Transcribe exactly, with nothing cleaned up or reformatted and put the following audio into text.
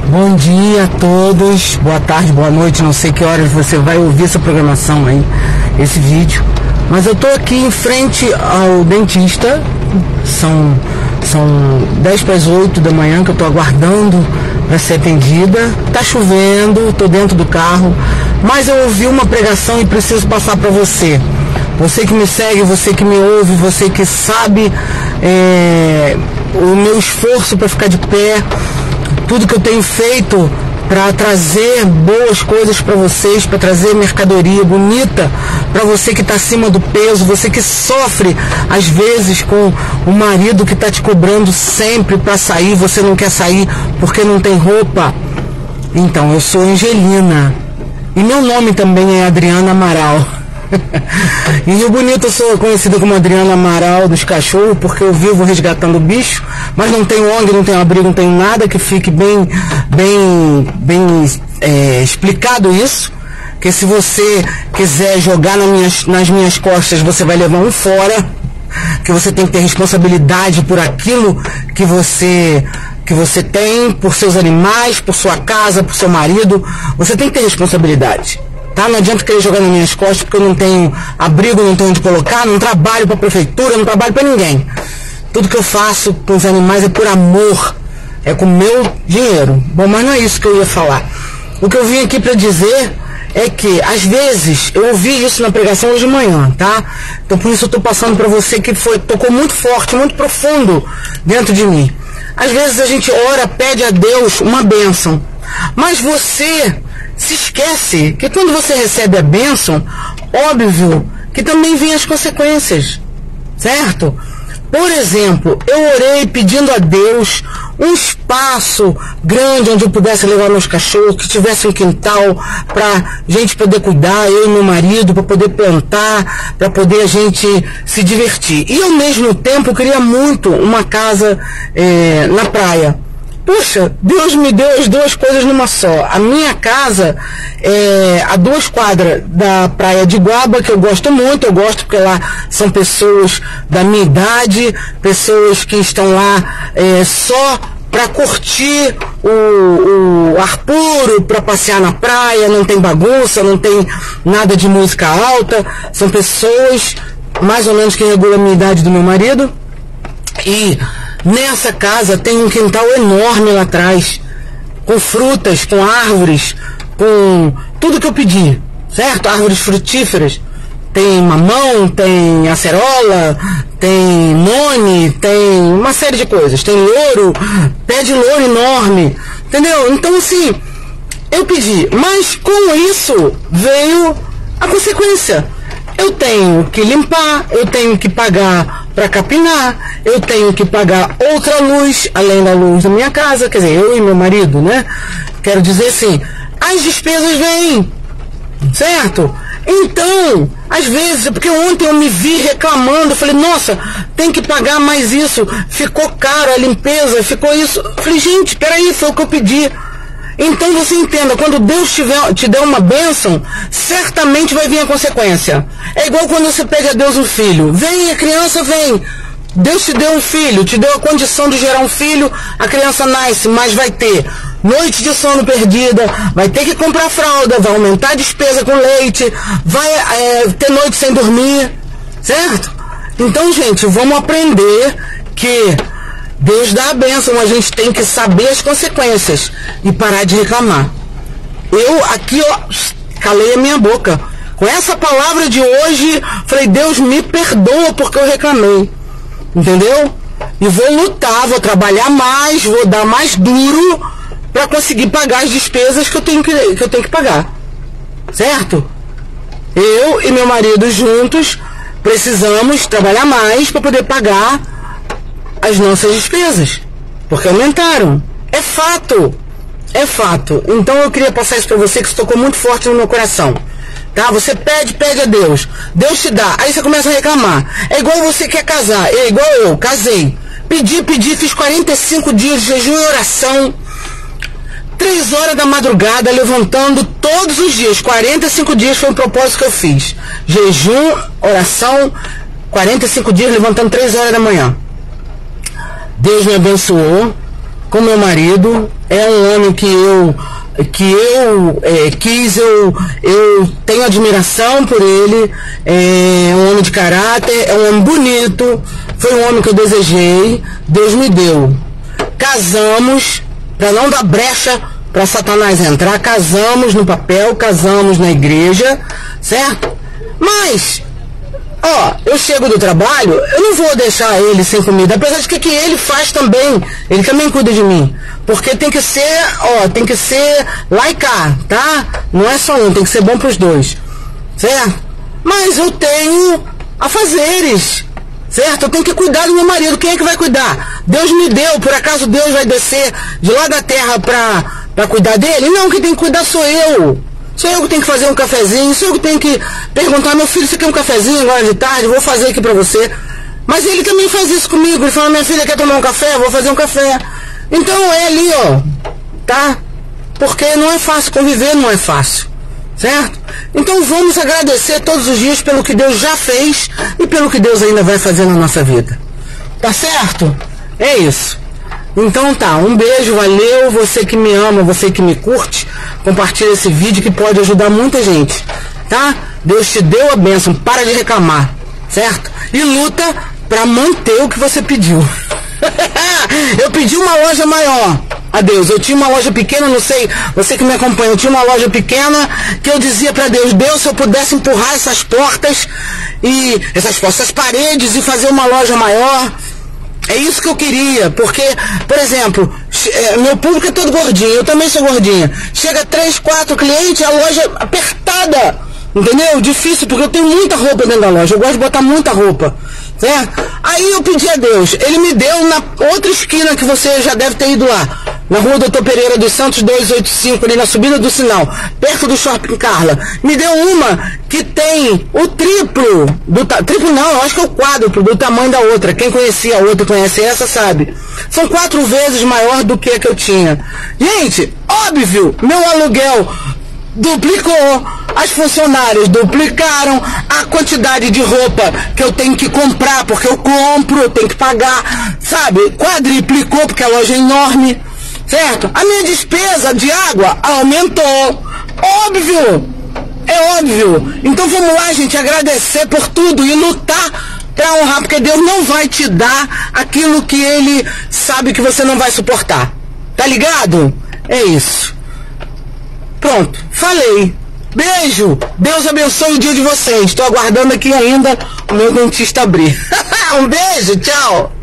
Bom dia a todos, boa tarde, boa noite, não sei que horas você vai ouvir essa programação aí, esse vídeo. Mas eu tô aqui em frente ao dentista, são, são dez para as oito da manhã que eu tô aguardando para ser atendida. Tá chovendo, tô dentro do carro, mas eu ouvi uma pregação e preciso passar para você. Você que me segue, você que me ouve, você que sabe é, o meu esforço para ficar de pé, tudo que eu tenho feito para trazer boas coisas para vocês, para trazer mercadoria bonita para você que está acima do peso, você que sofre às vezes com o marido que está te cobrando sempre para sair, você não quer sair porque não tem roupa. Então, eu sou Angelina e meu nome também é Adriana Amaral. Em Rio Bonito eu sou conhecida como Adriana Amaral dos cachorros, porque eu vivo resgatando bicho, mas não tenho O N G, não tenho abrigo, não tenho nada, que fique bem, bem, bem é, explicado isso, que se você quiser jogar nas minhas, nas minhas costas, você vai levar um fora, que você tem que ter responsabilidade por aquilo que você, que você tem, por seus animais, por sua casa, por seu marido, você tem que ter responsabilidade. Tá? Não adianta querer jogar nas minhas costas porque eu não tenho abrigo, não tenho onde colocar, não trabalho para a prefeitura, não trabalho para ninguém. Tudo que eu faço com os animais é por amor, é com meu dinheiro. Bom, mas não é isso que eu ia falar. O que eu vim aqui para dizer é que, às vezes, eu ouvi isso na pregação hoje de manhã, tá? Então por isso eu estou passando para você que foi, tocou muito forte, muito profundo dentro de mim. Às vezes a gente ora, pede a Deus uma bênção, mas você se esquece que quando você recebe a bênção, óbvio que também vem as consequências, certo? Por exemplo, eu orei pedindo a Deus um espaço grande onde eu pudesse levar meus cachorros, que tivesse um quintal para gente poder cuidar, eu e meu marido, para poder plantar, para poder a gente se divertir. E ao mesmo tempo eu queria muito uma casa é, na praia. Puxa, Deus me deu as duas coisas numa só. A minha casa é a duas quadras da praia de Guaba, que eu gosto muito, eu gosto porque lá são pessoas da minha idade, pessoas que estão lá é, só para curtir o, o ar puro, para passear na praia, não tem bagunça, não tem nada de música alta, são pessoas mais ou menos que regulam a minha idade do meu marido. E nessa casa tem um quintal enorme lá atrás, com frutas, com árvores, com tudo que eu pedi, certo? Árvores frutíferas. Tem mamão, tem acerola, tem noni, tem uma série de coisas. Tem louro, pé de louro enorme, entendeu? Então assim, eu pedi, mas com isso veio a consequência. Eu tenho que limpar, eu tenho que pagar para capinar, eu tenho que pagar outra luz, além da luz da minha casa, quer dizer, eu e meu marido, né? Quero dizer assim, as despesas vêm, certo? Então, às vezes, porque ontem eu me vi reclamando, eu falei, nossa, tem que pagar mais isso, ficou caro a limpeza, ficou isso. Eu falei, gente, peraí, foi o que eu pedi. Então você entenda, quando Deus tiver, te der uma bênção, certamente vai vir a consequência. É igual quando você pede a Deus um filho. Vem, a criança vem. Deus te deu um filho, te deu a condição de gerar um filho, a criança nasce, mas vai ter noite de sono perdida, vai ter que comprar fralda, vai aumentar a despesa com leite, vai é, ter noite sem dormir, certo? Então, gente, vamos aprender que Deus dá a bênção, a gente tem que saber as consequências e parar de reclamar. Eu aqui, ó, calei a minha boca. Com essa palavra de hoje, falei, Deus me perdoa porque eu reclamei. Entendeu? E vou lutar, vou trabalhar mais, vou dar mais duro para conseguir pagar as despesas que eu tenho que, que eu tenho que pagar. Certo? Eu e meu marido juntos precisamos trabalhar mais para poder pagar as nossas despesas, porque aumentaram. É fato, é fato. Então eu queria passar isso para você, que isso tocou muito forte no meu coração, tá? Você pede, pede a Deus, Deus te dá, aí você começa a reclamar. É igual você quer casar, é igual eu, casei, pedi, pedi, fiz quarenta e cinco dias de jejum e oração, três horas da madrugada, levantando todos os dias, quarenta e cinco dias foi o propósito que eu fiz, jejum, oração, quarenta e cinco dias, levantando três horas da manhã. Deus me abençoou, com meu marido, é um homem que eu que eu é, quis, eu, eu tenho admiração por ele, é um homem de caráter, é um homem bonito, foi um homem que eu desejei, Deus me deu. Casamos, para não dar brecha para Satanás entrar, casamos no papel, casamos na igreja, certo? Mas, ó, eu chego do trabalho, eu não vou deixar ele sem comida, apesar de que, que ele faz também, ele também cuida de mim, porque tem que ser, ó, tem que ser lá e cá, tá? Não é só um, tem que ser bom pros dois, certo? Mas eu tenho afazeres, certo? Eu tenho que cuidar do meu marido, quem é que vai cuidar? Deus me deu, por acaso Deus vai descer de lá da terra pra, pra cuidar dele? Não, quem tem que cuidar sou eu. Sou eu que tenho que fazer um cafezinho, sou eu que tenho que perguntar, meu filho, você quer um cafezinho agora de tarde? Vou fazer aqui pra você. Mas ele também faz isso comigo, ele fala, minha filha quer tomar um café? Vou fazer um café. Então é ali, ó, tá? Porque não é fácil, conviver não é fácil, certo? Então vamos agradecer todos os dias pelo que Deus já fez e pelo que Deus ainda vai fazer na nossa vida. Tá certo? É isso. Então tá, um beijo, valeu, você que me ama, você que me curte, compartilha esse vídeo que pode ajudar muita gente, tá? Deus te deu a bênção, para de reclamar, certo? E luta pra manter o que você pediu. Eu pedi uma loja maior a Deus, eu tinha uma loja pequena, não sei, você que me acompanha, eu tinha uma loja pequena que eu dizia pra Deus, Deus, se eu pudesse empurrar essas portas e essas portas, essas paredes e fazer uma loja maior. É isso que eu queria, porque, por exemplo, meu público é todo gordinho, eu também sou gordinha. Chega três, quatro clientes, a loja apertada, entendeu? Difícil, porque eu tenho muita roupa dentro da loja, eu gosto de botar muita roupa, certo? Aí eu pedi a Deus, ele me deu na outra esquina que você já deve ter ido lá, na rua Doutor Pereira dos Santos duzentos e oitenta e cinco, ali na subida do sinal, perto do Shopping Carla. Me deu uma que tem o triplo, do triplo não, eu acho que é o quádruplo do tamanho da outra. Quem conhecia a outra, conhece essa, sabe? São quatro vezes maior do que a que eu tinha. Gente, óbvio, meu aluguel duplicou, as funcionárias duplicaram, a quantidade de roupa que eu tenho que comprar, porque eu compro, eu tenho que pagar, sabe? Quadriplicou, porque a loja é enorme, certo? A minha despesa de água aumentou, óbvio, é óbvio. Então vamos lá, gente, agradecer por tudo e lutar para honrar, porque Deus não vai te dar aquilo que Ele sabe que você não vai suportar, tá ligado? É isso. Pronto, falei. Beijo, Deus abençoe o dia de vocês. Estou aguardando aqui ainda o meu dentista abrir. Um beijo, tchau.